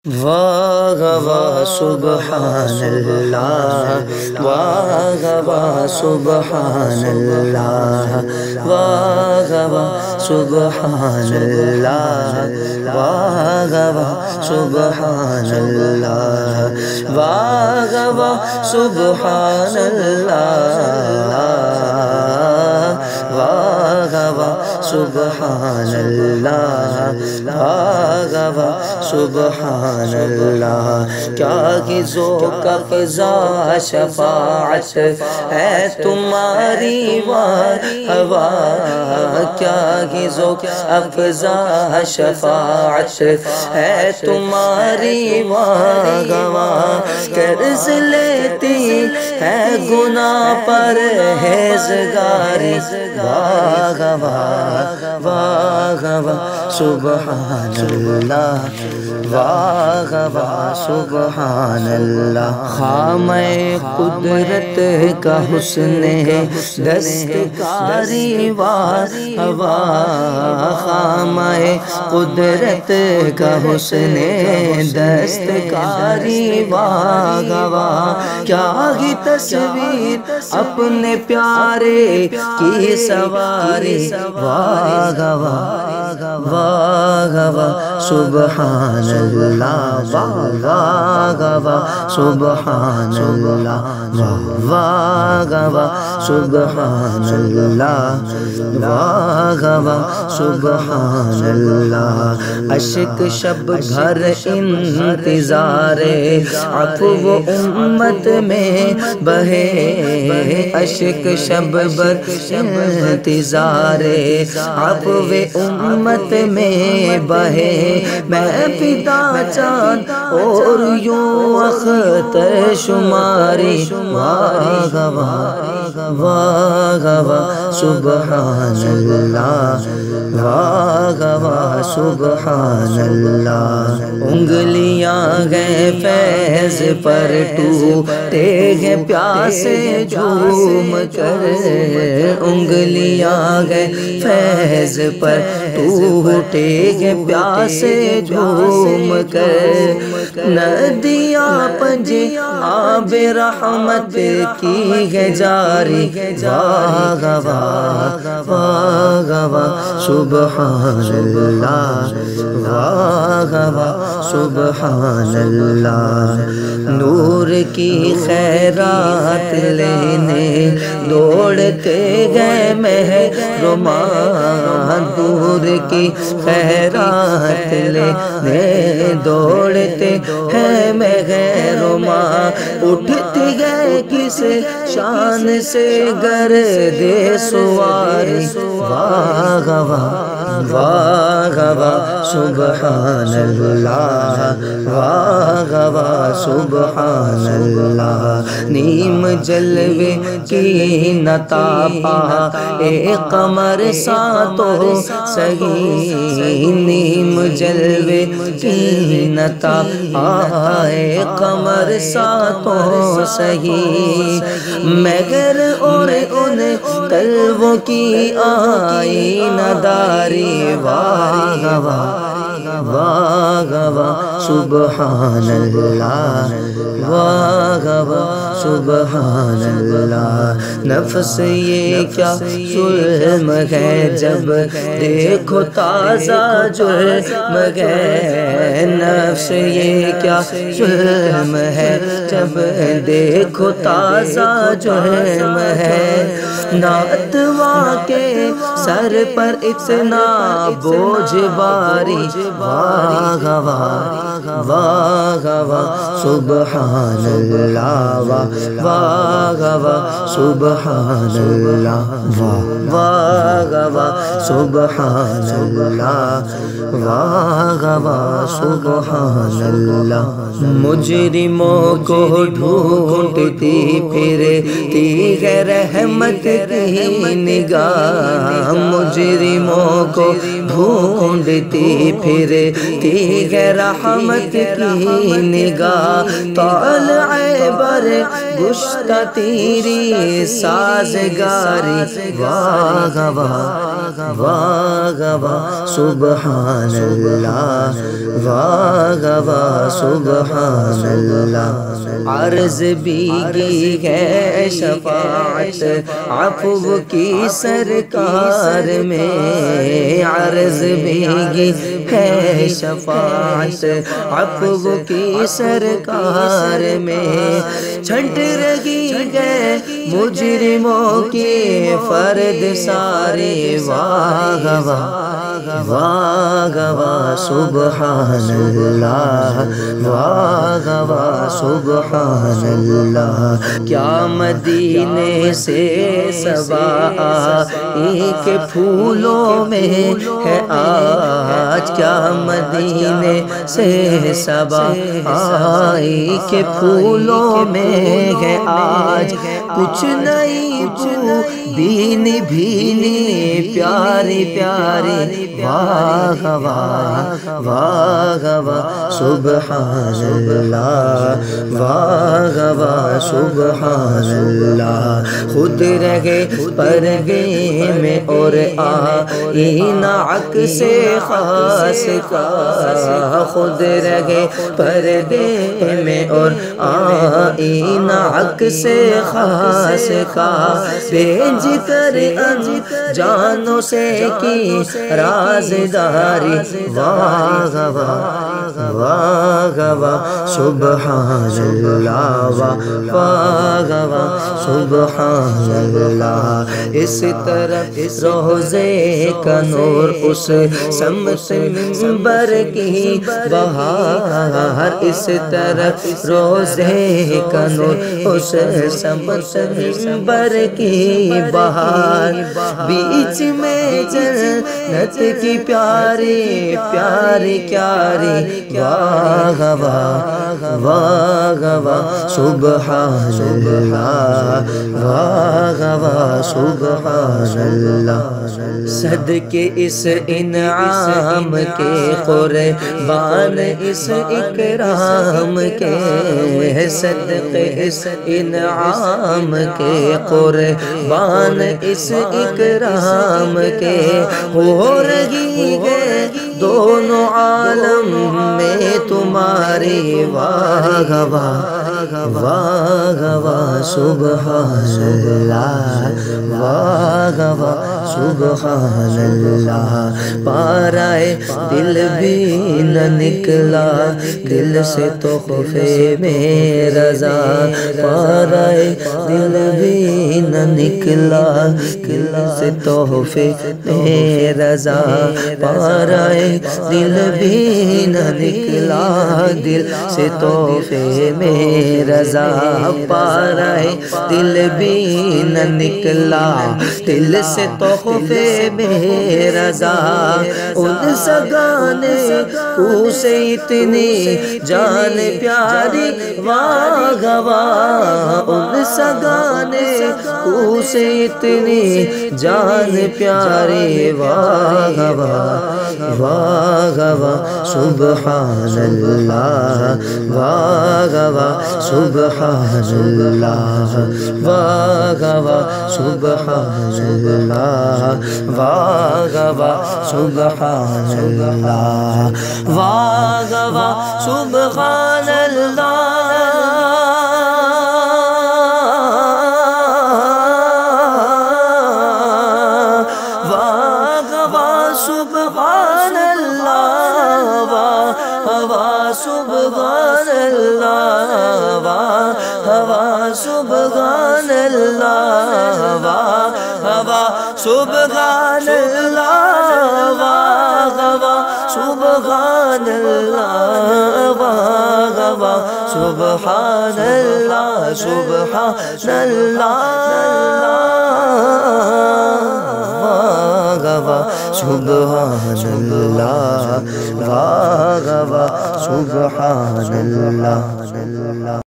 واہ واہ سبحان اللہ، واہ واہ سبحان اللہ، واہ واہ سبحان اللہ، واہ واہ سبحان اللہ، واہ واہ سبحان اللہ، واہ واہ سبحان اللہ، واہ واہ سبحان اللہ۔ کیا غزو کا فضا شفاعت ہے تمہاری واہ واہ، کیا غزو کا فضا شفاعت ہے تمہاری واہ واہ، قرض لیتی ہے گناہ پر ہیزگاری واہ واہ، واہ واہ سبحان اللہ، واہ واہ سبحان اللہ۔ خامہ قدرت کا حسن دستکاری واہ واہ، خامہ قدرت کا حسن دستکاری واہ واہ، کیا ہی تصویر اپنے پیارے کی سواری واہ واہ، واہ واہ سبحان اللہ، واہ واہ سبحان اللہ، واہ واہ سبحان اللہ، واہ واہ سبحان اللہ۔ اشک شب بھر انتظار عفو امت میں بہے، اشک شب بھر انتظار عفو امت میں بہے، میں فدا چاند اور یوں اختر شماری واہ واہ، واہ واہ سبحان اللہ، واہ واہ سبحان اللہ۔ انگلیاں گئے فیض پر ٹوٹے گئے پیاسے جھوم کر، انگلیاں گئے فیض پر ٹوٹے گئے پیاسے جھوم کر، ندیاں پنجے آب رحمت کی ہے جاری واہ واہ، واہ واہ سبحان اللہ، واہ واہ سبحان اللہ۔ نور کی خیرات لینے دوڑتے گئے محرومان، نور کی خیرات لینے دوڑتے ہیں محرومان، اٹھتی گئے کس شان سے گردِ سواری واہ واہ، واہ واہ سبحان اللہ، واہ واہ سبحان اللہ۔ نیم جلوے کی نتابہ اے قمر سا تو سہی، نیم جلوے کی نتابہ اے قمر سا تو سہی، مگر ان تلووں کی آئینہ داری واہ واہ، واہ واہ سبحان اللہ، واہ واہ سبحان اللہ۔ نفس یہ کیا ظلم ہے جب دیکھو تازہ جرم ہے، نفس یہ کیا ظلم ہے جب دیکھو تازہ جرم ہے، ناتواں کے سر پر اتنا بوجھ باری واہ واہ، واہ واہ سبحان اللہ، واہ واہ سبحان اللہ، واہ واہ سبحان اللہ، واہ واہ سبحان اللہ۔ مجرموں کو ڈھونڈتی پھرتی ہے رحمت کی نگاہ، مجرموں کو ڈھونڈتی پھرتی ہے رحمت کی نگاہ طالع بر گشتہ تیری سازگاری واہ واہ واہ واہ سبحان اللہ واہ واہ سبحان اللہ عرض بھیگی ہے شفاعت عفو کی سرکار میں عرض بھیگی ہے شفاعت عفو کی سرکار میں چھنٹ رہی ہے مجرموں کی فرد سارے واہ واہ واہ واہ سبحان اللہ واہ واہ سبحان اللہ کیا مدینے سے سبا ایک پھولوں میں ہے آج کیا مدینے سے سبا ایک پھولوں میں ہے آج کچھ نہیں بینی بھینی پیاری پیاری واہ واہ واہ واہ سبحان اللہ واہ واہ سبحان اللہ خود رہے پردے میں اور آئینہ عکس خاص کا خود رہے پردے میں اور آئینہ عکس خاص کا بھیج کر جانوں سے کی رازداری واہ واہ واہ واہ سبحان اللہ واہ واہ سبحان اللہ اس طرف روزے کا نور اس سمت منبر کی بہار اس طرف روزے کا نور اس سمت منبر کی بہار بیچ میں جنت کی پیاری پیاری پیاری واہ واہ واہ واہ سبحان اللہ واہ واہ سبحان اللہ صدقے اس انعام کے قربان اس اکرام کے صدقے اس انعام کے قربان اس اکرام کے ہو رہی ہے دونوں عالم میں تمہاری واہ واہ واہ واہ سبحان اللہ واہ واہ سبحان اللہ پارائے دل بھی نہ نکلا دل سے تو خوفے میں رضا پارائے دل بھی نہ نکلا دل سے تحفے میں رضا پارائے دل بھی نہ نکلا دل سے تحفے میں رضا پارائے دل بھی نہ نکلا دل سے تحفے میں رضا ان سگانے کو سے اتنی جان پیاری واہ واہ ان سگانے کو سے اتنی جان پیاری واہ واہ واہ واہ سبحان اللہ واہ واہ سبحان اللہ واہ واہ سبحان اللہ واہ واہ سبحان اللہ واہ واہ سبحان اللہ سبحان اللہ واہ سبحان اللہ واہ سبحان اللہ واہ سبحان اللہ واہ سبحان اللہ واہ سبحان اللہ سبحان اللہ سبحان اللہ واہ واہ سبحان اللہ